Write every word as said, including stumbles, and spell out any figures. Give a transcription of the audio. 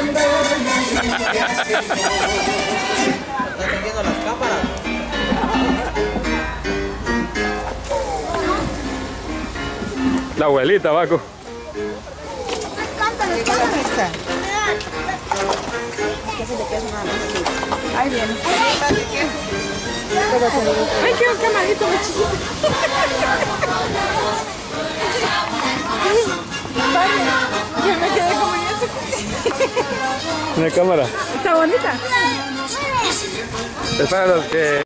encendiendo las cámaras. La abuelita, Baco. Ahí viene. Ay, qué camarito muy chiquito. Yo me quedé como en eso. Una cámara. Está bonita. Es para los que...